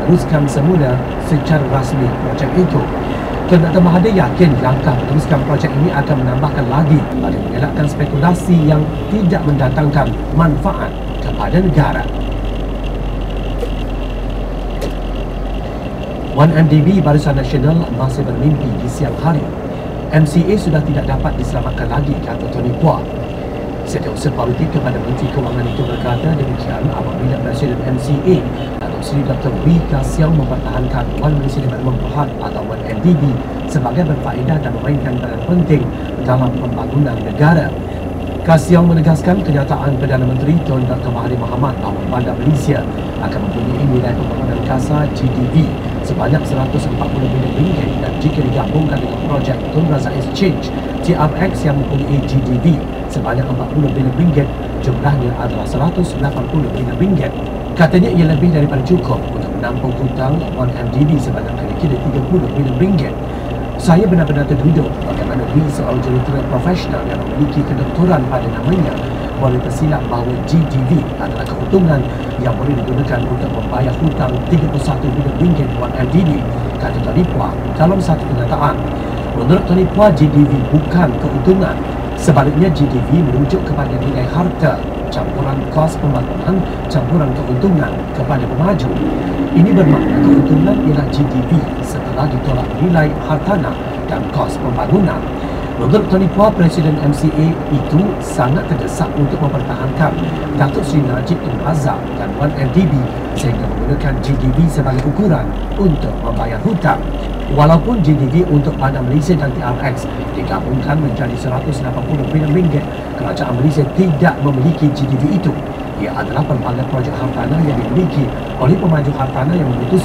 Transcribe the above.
meneruskan semula secara rasmi projek itu. Perdana Mahathir yakin langkah meneruskan projek ini akan menambahkan lagi bagi mengelakkan spekulasi yang tidak mendatangkan manfaat kepada negara. 1MDB Barisan Nasional masih bermimpi di siang hari. MCA sudah tidak dapat diselamatkan lagi, kata Tony Puah. Setiausaha politik kepada Menteri Kewangan itu berkata demikian apabila Presiden MCA Datuk Seri Dr. B. Kasiong mempertahankan Wan Malaysia Development Berhad atau 1MDB sebagai berfaedah dan memainkan peran penting dalam pembangunan negara. Kasiong menegaskan kenyataan Perdana Menteri Tun Dr. Mahathir Mohamad bahawa Bandar Malaysia akan mempunyai nilai pembangunan kasar GDP sebanyak 140 bilion ringgit dan jika digabungkan dengan projek Tun Razak Exchange TRX yang mempunyai GDP sebanyak 40 bilion ringgit, jumlahnya adalah 180 bilion ringgit. Katanya ia lebih daripada cukup untuk menampung hutang 1MDB sebanyak kira-kira 30 bilion ringgit. Saya benar-benar terduduk bagaimana B, seorang jurulatera profesional yang memiliki kedoktoran pada namanya, boleh tersilap bahawa GDP adalah keuntungan yang boleh digunakan untuk membayar hutang 31 bilion ringgit 1MDB, kata Tony Puah dalam satu kenyataan. Menurut Tony Puah, GDP bukan keuntungan. Sebaliknya, GDP merujuk kepada nilai harta, campuran kos pembangunan, campuran keuntungan kepada pemaju. Ini bermakna keuntungan ialah GDP setelah ditolak nilai hartanah dan kos pembangunan. Menurut Tony Puah, Presiden MCA itu sangat terdesak untuk mempertahankan Datuk Seri Najib Tun Razak dan 1MDB sehingga menggunakan GDP sebagai ukuran untuk membayar hutang. Walaupun GDP untuk Bandar Malaysia dan TRX digabungkan menjadi 180 bilion ringgit, kerajaan Malaysia tidak memiliki GDP itu. Ia adalah pelbagai projek hartanah yang dimiliki oleh pemaju hartanah yang memutuskan